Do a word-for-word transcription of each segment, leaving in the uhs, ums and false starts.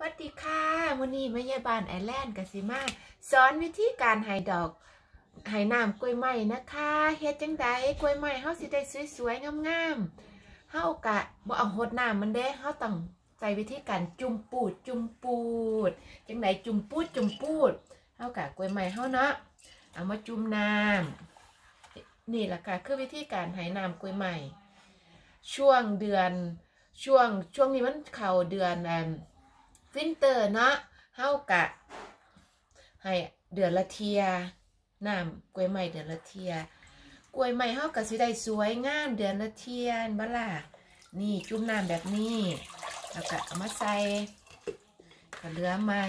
วัสดีค่ะวันนี้แม่ยายบ้านไอแลนด์กสิมาสอนวิธีการให้ดอกให้น้ำกล้วยไม้นะคะเฮ็ดจังใดกล้วยไม้เฮาสิได้สวยๆงามๆเฮากะบ่เอาหดน้ำมันเด้เฮาต้องใส่วิธีการจุ่มปูดจุ่มปูดจังใดจุ่มปูดจุ่มปูดเฮากะกล้วยไม้เฮาเนาะเอามาจุ่มน้ำนี่แหละค่ะคือวิธีการให้น้ำกล้วยไม้ช่วงเดือนช่วงช่วงนี้มันเข้าเดือนวินเตอร์เนาะเฮากะให้เดือนละเทียน้ำกล้วยไม้เดือนละเทียกล้วยไม้เฮากะสิได้สวยงามเดือนละเทียนบ่ล่ะนี่จุ่มน้ำแบบนี้แล้วก็เอามาใส่กระเหลือไม้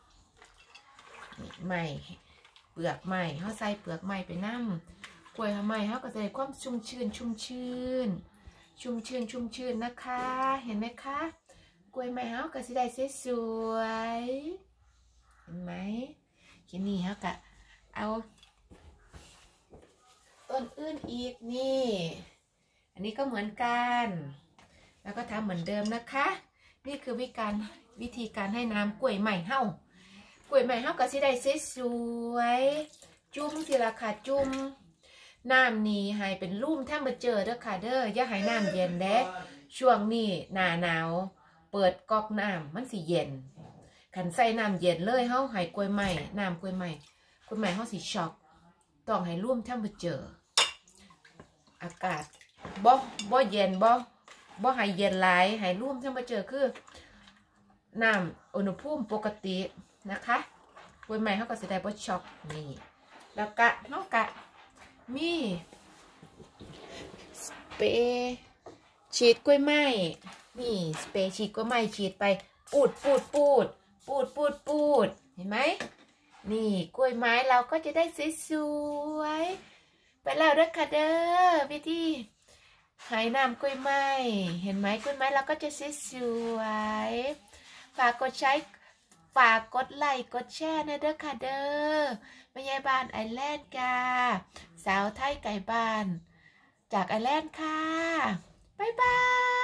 ไม้เปลือกไม้เฮาใส่เปลือกไม้ไปน้ำกล้วยไม้เฮาก็จะได้ความชุ่มชื้นชุ่มชื้นชุ่มชื้นชุ่มชื้นนะคะเห็นไหมคะกล้วยไม้เฮาก็สิได้สวยๆเห็นไหมทีนี้เฮาก็เอาต้นอื่นอีกนี่อันนี้ก็เหมือนกันแล้วก็ทำเหมือนเดิมนะคะนี่คือวิธีการวิธีการให้น้ำกล้วยไม้เฮากล้วยไม้เฮาก็สิได้สวยๆจุ่มสิล่ะค่ะจุ่มน้ำนี้ให้เป็นลุ่มถ้ามาเจอเด้อค่ะเด้ออย่าให้น้ำเย็นเด้ช่วงนี้หน้าหนาวเปิดก๊อกน้ำมันสิเย็นขันใส่น้ำเย็นเลยเฮาให้กล้วยไม้น้ำกล้วยไม้กล้วยไม้เฮาสิช็อกต้องให้ร่วมถ้ามาเจออากาศบ่บ่เย็นบ่บ่ให้เย็นหลายให้ร่วมถ้ามาเจอคือน้ำอุณหภูมิปกตินะคะกล้วยไม้เฮาก็สิได้บ่ช็อกนี่แล้วก็เฮากะมีสเปรย์ฉีดกล้วยไม้นี่สเปรย์ฉีดกล้วยไม้ฉีดไปปูดปูดปูดปูดปูดปูดเห็นไหมนี่กล้วยไม้เราก็จะได้สวยๆไปแล้วเด้อค่ะเด้อวิธีให้น้ำกล้วยไม้เห็นไหมกล้วยไม้เราก็จะสวยๆฝากกดใช้ฝากกดไลค์กดแชร์นะเด้อค่ะเด้อแม่ยายบ้านไอแลนด์กาสาวไทยไก่บ้านจากไอแลนด์ค่ะบ๊ายบาย